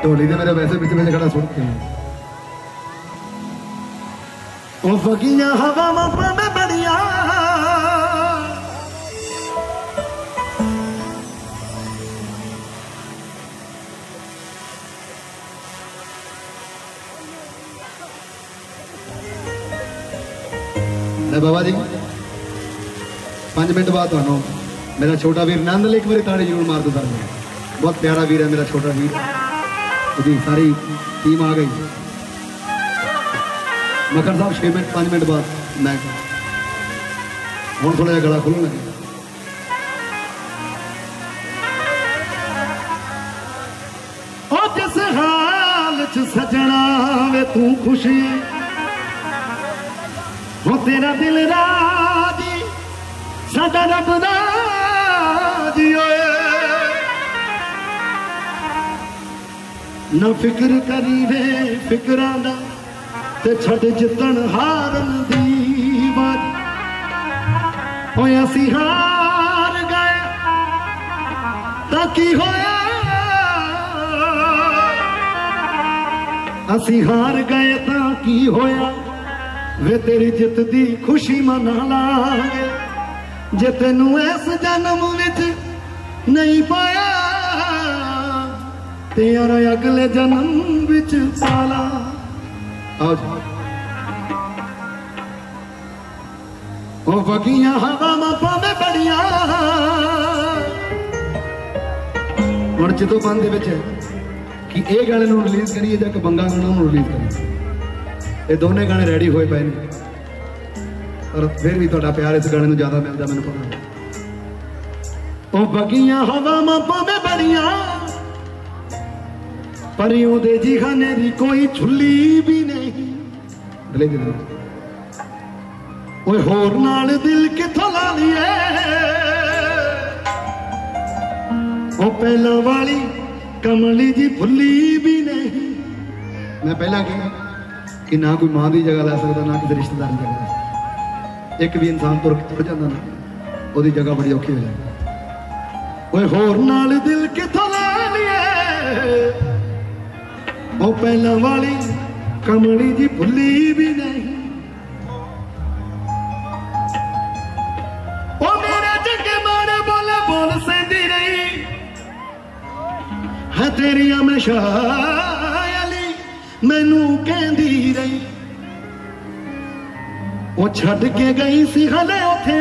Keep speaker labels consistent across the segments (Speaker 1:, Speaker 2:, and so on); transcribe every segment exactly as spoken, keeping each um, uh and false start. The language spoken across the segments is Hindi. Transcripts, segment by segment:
Speaker 1: ढोली तो मेरे वैसे बिच बिच खड़ा सुन के ओ फकीया हवा मापा में बढ़िया बाबा जी पांच मिनट बाद तो मेरा छोटा वीर नंद एक बार ताड़ी जरूर मार दो सर बहुत प्यारा वीर है मेरा छोटा वीर जी सारी टीम आ गई मकर साहब छह मिनट पांच मिनट बाद मैं हूँ थोड़ा जहा गला खुलन लगे जिस हाल च सजना वे तू खुशी हो तेरा दिल राजी साडा रब राजी होए न फिक्र करी वे फिक्रां दा ते छड़ जितन हारन दी बाजी होए असी हार गए तां की होया असी हार गए तां की होया वे तेरी जित दी खुशी मना लांगे जे तेनू इस जन्म विच नहीं पाया तेरा अगले जन्म विच पाला ओ बगिया हवा मापा में बढ़िया हुण चितो बंद दे विच कि ये गाने नूं रिलीज करिए जां बंगा गाना नूं रिलीज करिए ये दोने गाने रेडी होए पे पर फिर भी थोड़ा प्यार इस गाने ज्यादा मिलता मैंने पता ओ बगिया हवा मापा में बढ़िया परियों दे जी खाने दी कोई छुली भी नहीं दिले दिले ओए होर नाल दिल किथों ला लिए ओ पहला वाली कमली जी भुली भी नहीं मैं पहला कहा कि ना कोई मां की जगह लै सकता ना किसी रिश्तेदार की जगह लै सकता एक भी इंसान तुर तुर जाता ना वो जगह बड़ी औखी हो जाती ओए होर नाल दिल किथों ला लिए ओ पहला वाली कमली जी भुली भी नहीं ओ मेरे जगे मारे बोले बोल सेंदी रही है तेरी हमेशा मैनू कहंदी रही वो छड़ के गई सी हले उथे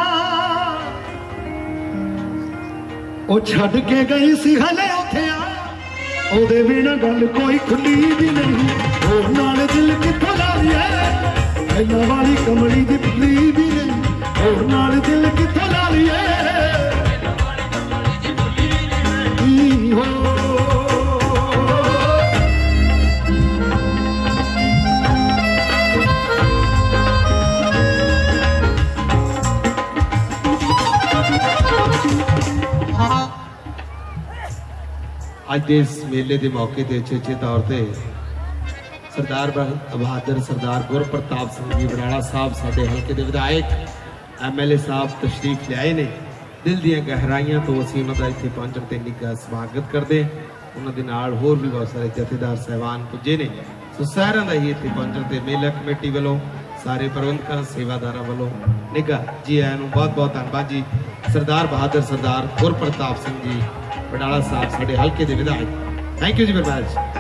Speaker 1: वो छड़ के गई सी हले उथे ओदे बिना गल कोई खुली भी नहीं होर नाल दिल किथों ला लिया पहला वाली कमली दी भुली भी नहीं होर नाल दिल किथों ला लिया हो
Speaker 2: अज इस मेले के मौके पर उचेचे तौर पर सरदार बहादुर सरदार गुरप्रताप सिंह जी बराड़ा साहब साडे हल्के के विधायक एम एल ए साहब तशरीफ लियाए ने दिल दियां गहराइयां तो असीं उन्हां दा इत्थे पहुंचण ते निੱਘਾ स्वागत करते उन्हां दे नाल होर भी बहुत सारे जथेदार साहिबान पुजे ने सो सारिआं दा ही इत्थे पहुंचण ते मेला कमेटी वालों सारे प्रबंधकां सेवादारां वालों निੱਘਾ जी आयां नूं बहुत बहुत धन्नवाद जी सरदार बहादुर सरदार गुरप्रताप सिंह जी बडाला साहब साडे हल्के दे विधायक थैंक यू जी वेरी मच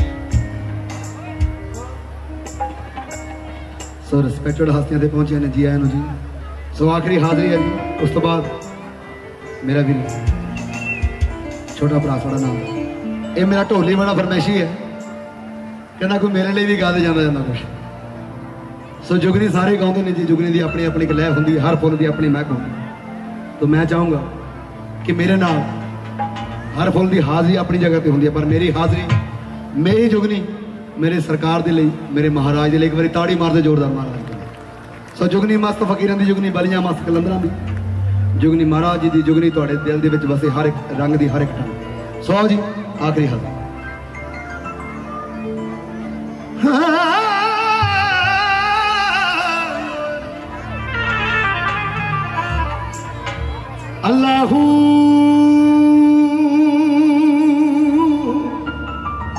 Speaker 1: सो रिस्पैक्टेड हस्तियां ते पहुंचे ने जी आयां जी सो आखिरी हाजिरी है जी उस तो बाद मेरा भी छोटा भरा साड़ा नाम ये मेरा ढोली बड़ा फरमैशी है कहना कोई मेरे लिए भी गा दे जाना जाना कुछ सो जुगनी सारे गाते हैं जी जुगनी की अपनी अपनी लय होंगी हर फुल की अपनी महक होंगी तो मैं चाहूँगा कि मेरे नाल हर फुल की हाजरी अपनी जगह पर होंगी है पर मेरी हाजरी मेरी जुगनी मेरे सरकार के लिए मेरे महाराज के लिए एक बार ताड़ी मारते जोरदार महाराज के लिए सो जुगनी मस्त फकीरां की जुगनी बलियां मस्त कलंदरां की जुगनी महाराज जी की जुगनी तुहाडे दिल दे विच वसे हर एक रंग की हर एक टंग सो जी आखिरी हाजरी अल्लाहू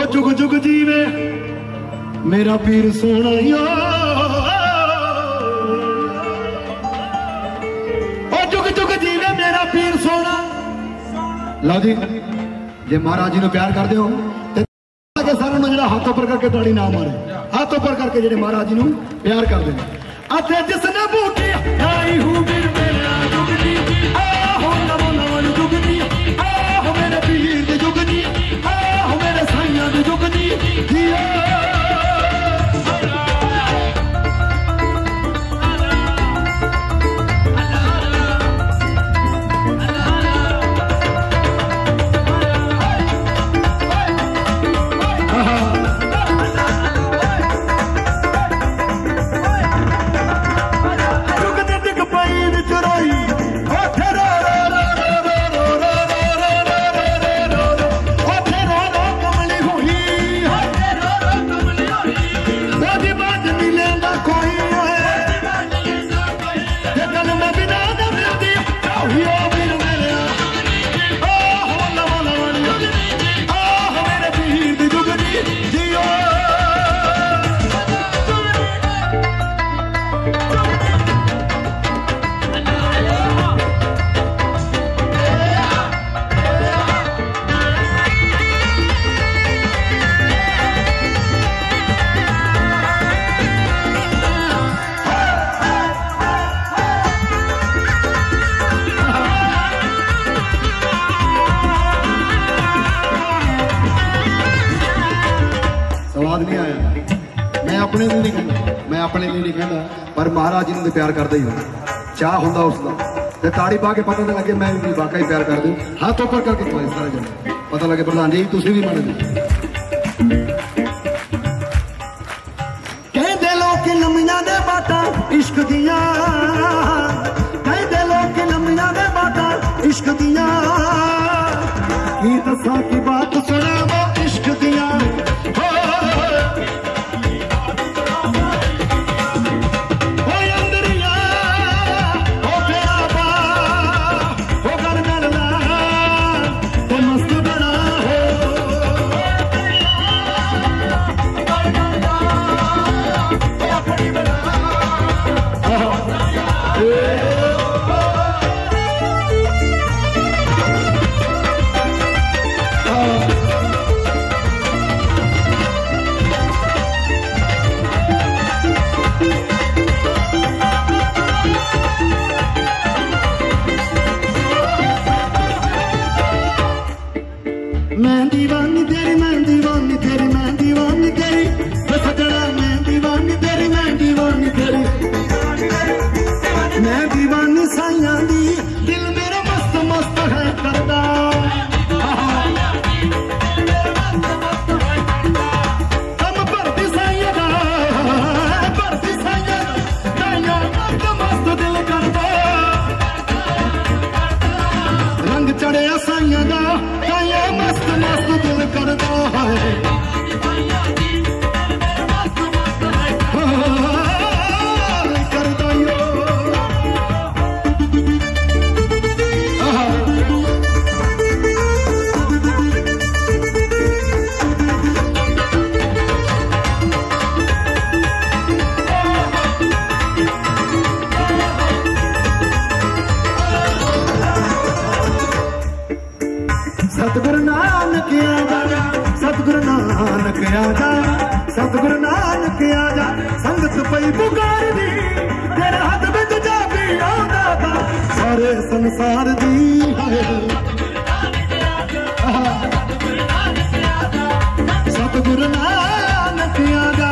Speaker 1: जुग जुग जीवे मेरा पीर सोना यो, ओ जुग जुग जीवे मेरा पीर सोना। लो जी, जे महाराज जी ने प्यार कर दो तो सारे जो हाथों पर करके ताड़ी ना मारे, हाथों पर करके जेडे महाराज जी प्यार कर दे। अते जिसने बूटी आई हूं वीर मेरा जुगनी, आहो नमो नमो जुगनी, आहो मेरे पीर दे जुगनी, आहो मेरे साईं दे जुगनी जिया। नहीं आया, मैं अपने लिए नहीं कहना, मैं अपने लिए नहीं कहना, पर महाराज जी ने प्यार करता ही होता, चाह होता उसका ताड़ी पा के पता तो लगे मैं भी वाकई प्यार कर दूं, हाथ ऊपर करके तो सारा जन पता लगे प्रधान जी तुम भी माने कहते लोग लम्बियां दे बातां इश्क दियां, कहते लोग लम्बियां दे बातां इश्क दियां, की दसा की बात सुना वो इश्क दियां। मैं दीवानी तेरी, मैं दीवानी तेरी, मैं दीवानी तेरी, सजना मैं दीवानी तेरी, मैं दीवानी तेरी, मैं दीवानी साईं दी, दिल मेरा मस्त मस्त है करदा। हम भरती साईं दा, भरती साईं दा, मस्त मस्त दिल करदा, रंग चढ़िया साईं दा, मस्त मस्त दिल करता है, करता यो सतगुरु नानक आजा, सतगुरु नानक आजा, सतगुरु नानक आजा, संगत पई पुकार दी, तेरे हाथ में तुझा भी आंदा था सारे संसार दी है। सतगुरु नानक आजा,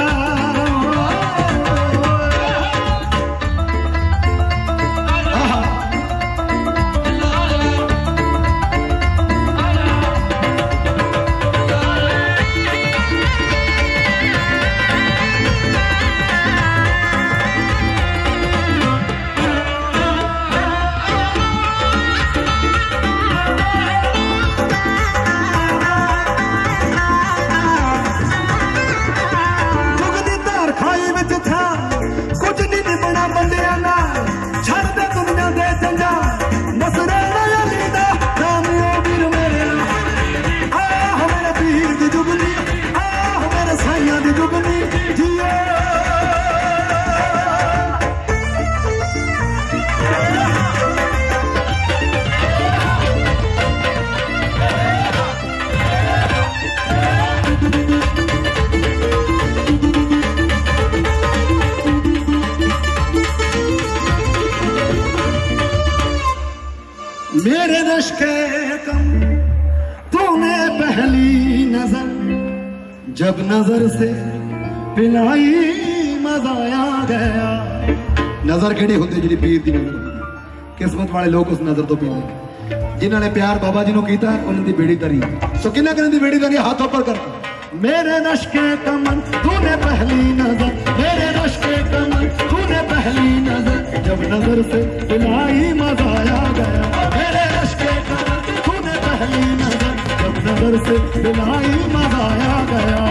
Speaker 1: मेरे रश्के कम तूने पहली नजर जब नजर से पिलाई मजा आ गया। नजर केड़ी होती जी पीर की नजर, किस्मत वाले लोग उस नजर तो पीते जिन्होंने प्यार बाबा जी को किया उन्होंने बेड़ी तरी। सो कि बेड़ी तरी हाथ ऊपर कर। मेरे रश्के कमन तूने पहली नजर, मेरे रश्के कमन तूने पहली नजर जब नजर से पिलाई मजा आ गया। मेरे रश्के कमन तूने पहली नजर जब नजर से पिलाई मजा आ गया।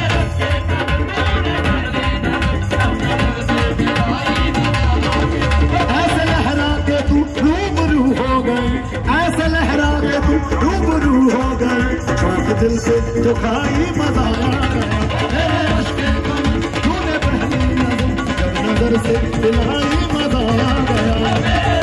Speaker 1: ऐसे लहरा के तू रूबरू हो गई, ऐसे लहरा के तू रूबरू हो गई, चौक दिल से जो खाई मजा आ गया। मेरे रश्के कमन तूने पहली नजर जब नजर से पिलाई मजा आ गया।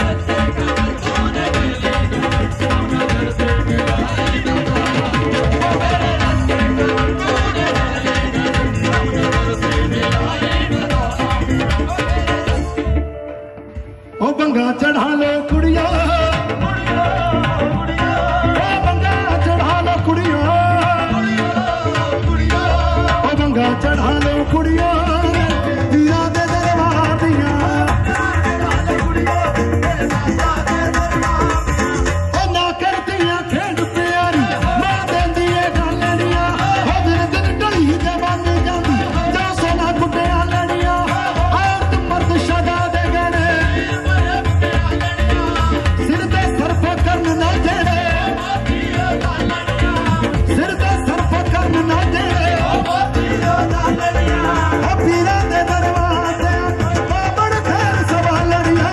Speaker 1: ओ बंगा चढ़ा लो कुड़िया, ओ बंगा चढ़ा लो कुड़िया, ओ बंगा चढ़ा लो कुड़िया, हीरा दे दरबार दिया। ओ ना करदियां खेड प्यारी मां देंदी ए गालड़ियां, ओ दिन दिन ढली ते बन जांदी जो सोना कुटिया लड़ियां। औरत मर्द शदा दे गणे सिर ते सरफ करन ना जेड़े, सिर ते सरफ करन ना जेड़े, ओ पीरा दे दरवाजे बाबड़ खैर सवालड़िया।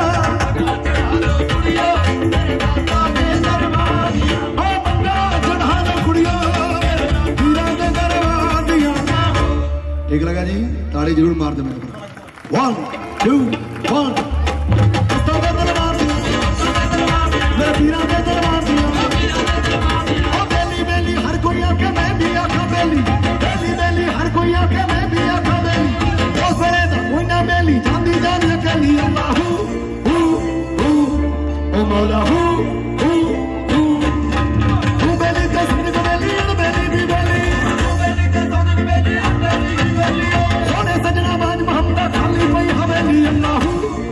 Speaker 1: ओ बंगा चढ़ा लो कुड़िया, पीरा दे दरवाजिया। ठीक लगा जी? ताड़ी जरूर मार दे मेरे को। One two one. पीरा दे दरवाजिया, ओ बेली बेली हर कोई आके मैं भी आखा बेली, बेली बेली हर कोई आके मैं भी आखा बेली। ओ सरे दा कोई ना बेली जांदी जान अकेली। अल्लाहू हू हू ओ मौला हू हू हू। तू बेली ते सुन को बेली अन बेली भी बेली, तू बेली ते सुन को बेली अन बेली भी बेली। सोने सजना बाज मोहम्मद खाली पई हवेली। अल्लाहू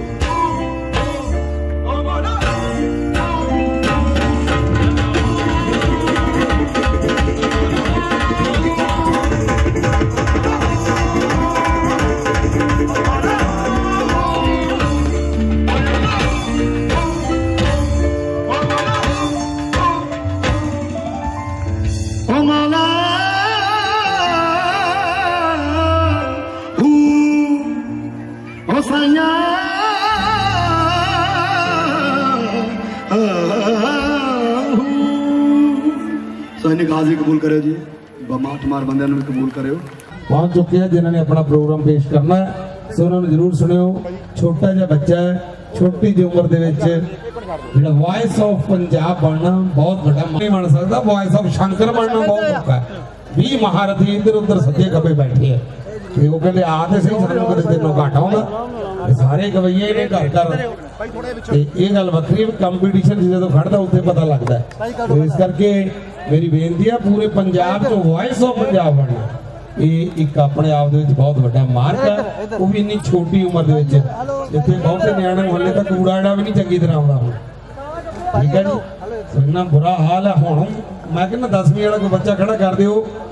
Speaker 1: गाजी कबूल करे जी, बमाठ मार बंदे भी कबूल करो।
Speaker 3: पहुंच चुके हैं जिन्होंने अपना प्रोग्राम पेश करना है, सो उन्होंने जरूर सुनियो। छोटा जिहा बच्चा है, छोटी जी उम्र दे वॉइस ऑफ पंजाब बनना बहुत बड़ा नहीं बन सकता, वॉइस ऑफ शंकर बनना बहुत औखा है। भी महारथी इधर उधर सज्जे खब्बे बैठे है, तो वो कहते आते सही सानू कदे तेनों घाटा होंदा। सारे गवैये ने घर घर ये गल वक्री कंपीटिशन जो खड़ता उत्थे पता लगता है। तो इस करके मेरी बेनती है पूरे पंजाब चो वॉइस ऑफ पंजाब बनना ये एक अपने आप बहुत बड़ा मार्क है। वो भी इन्नी छोटी उम्र के जिथे बहुते न्याणे हले तक कूड़ा जड़ा भी नहीं चंगी तरह आना हो। ठीक है जी, इन्ना बुरा हाल है। हुण मैं कहना दसवीं वाला कोई बच्चा खड़ा कर दो